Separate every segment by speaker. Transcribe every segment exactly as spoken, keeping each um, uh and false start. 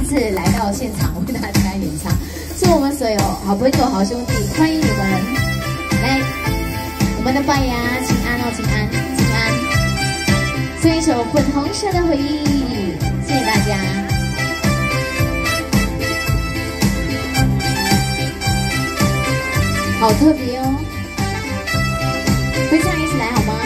Speaker 1: 次来到现场为大家演唱，是我们所有好朋友、好兄弟，欢迎你们来！我们的拜呀，请安哦，请安，请安！送一首《粉红色的回忆》，谢谢大家。好特别哦，非常一起来好吗？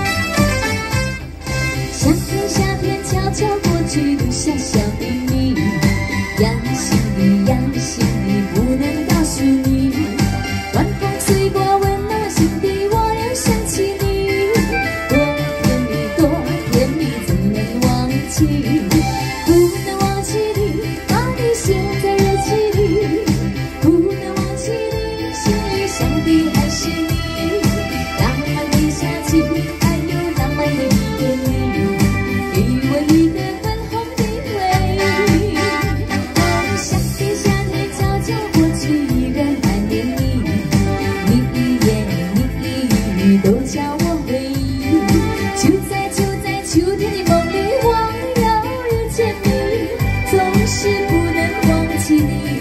Speaker 1: 夏天，夏天悄悄过去，留下小秘密，压心里，压心里，不能告诉你。晚风吹过，温暖心底，我又想起你，多甜蜜，多甜蜜，怎能忘记？不能忘记你，把你写在日记里，不能忘记你，心里想的还是你。浪漫的夏季，还有浪漫的一点你。给我一个粉红的回忆，哦，夏天，夏天悄悄过去，依然怀念你。你一言，你一语，都叫我回忆。就在就在秋天的梦里，我又遇见你，总是不能忘记你。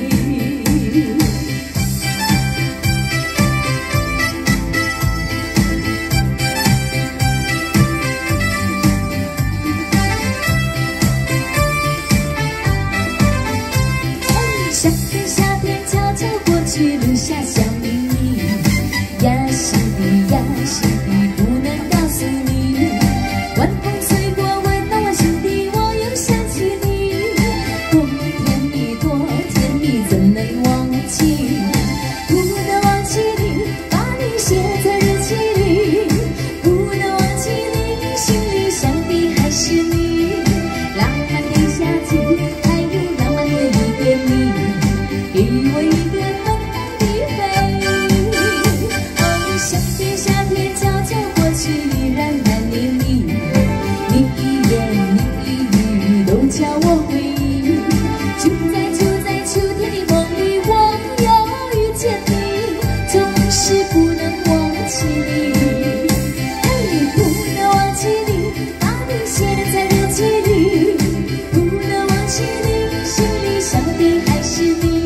Speaker 1: 夏天，夏天悄悄过去，留下小秘密，压心底，压心底，不能告诉你。晚风吹过，温暖我心底，我又想起你，多甜蜜，多甜蜜，怎能忘记？不能忘记你，把你写在日记里，不能忘记你，心里想的还是你。浪漫的夏季，还有浪漫的一点你。给我一个粉红的回忆，哦，夏天，夏天悄悄过去，依然怀念你。你一言，你一语，都叫我回忆。就在就在秋天的梦里，我又遇见你，总是不能忘记你。哎，不能忘记你，把你写在日记里，不能忘记你，心里想的还是你。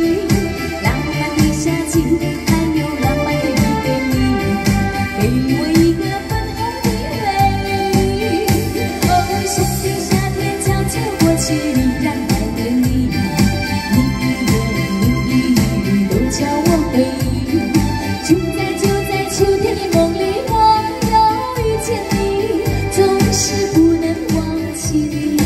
Speaker 1: 还有浪漫的一点你，给我一个粉红的回忆。哦，夏天，夏天悄悄过去，依然怀念你。你一言，你一语，都叫我回忆。就在就在秋天的梦里，我又遇见你，总是不能忘记你。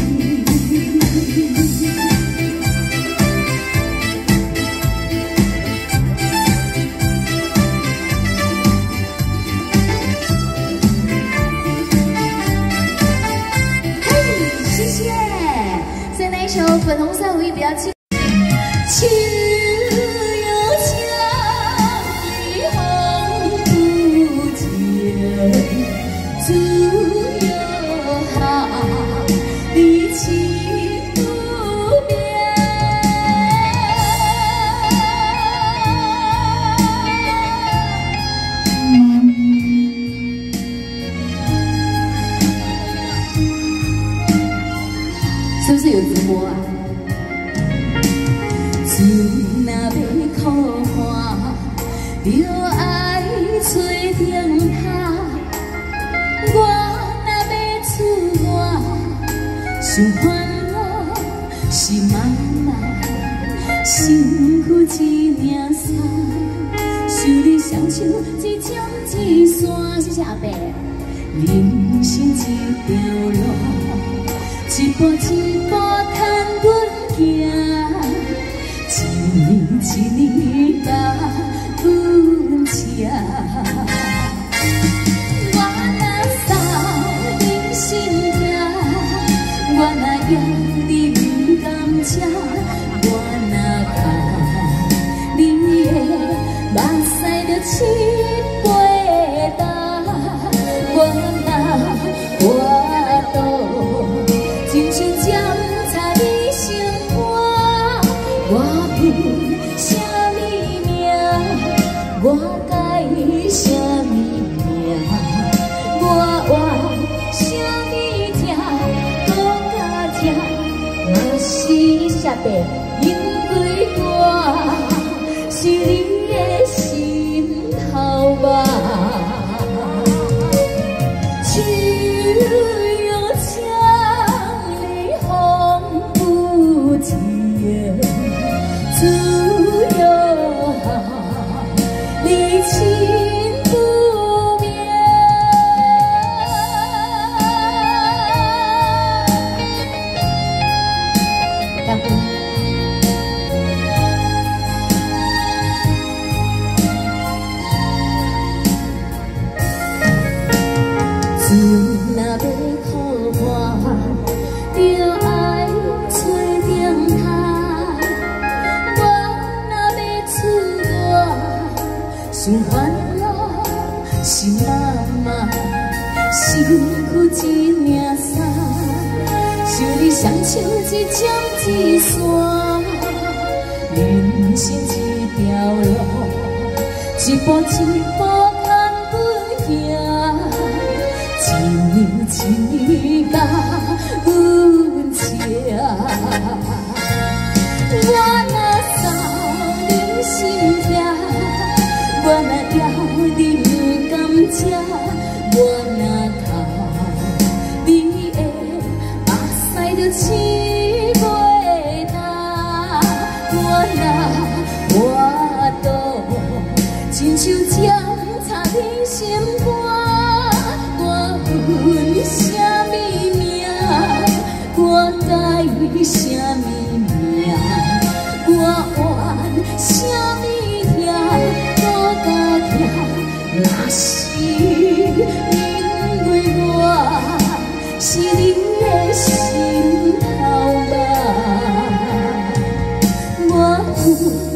Speaker 1: 粉红色回忆比较轻。秋又香，一红不见，竹又好，离情不变。是不是有直播啊？船若要靠岸，就爱吹灯塔。我若要出外，想烦恼是茫茫，身躯一领衫，想你双手一针一线，谢谢阿伯。人生一条路，一步一步探阮行。一年一年甲阮吃，我若扫你心痛，我若要你唔甘吃，我若靠你的目屎就七八担，我若活到真心检查你心肝，我什么命，我改什么命，我换什么痛，讲甲痛，嘛是下辈。 因为我是你的心头肉。秋又将你风不见，自由你情不变。感恩。 船若要靠岸，就爱找点滩。我若要出外，想烦恼是妈妈，辛苦一领衫，想你双手一针一线，人生一条路，一步一步看本行。 一年一年甲阮吃，我若扫你心痛，我若要你不甘吃，我若哭你的目屎就拭袂干，我若活倒，亲像针插你心肝。 阮啥物命？我该为啥物命？我怨啥物痛？我甲痛，若是因为我是你的心头肉，我。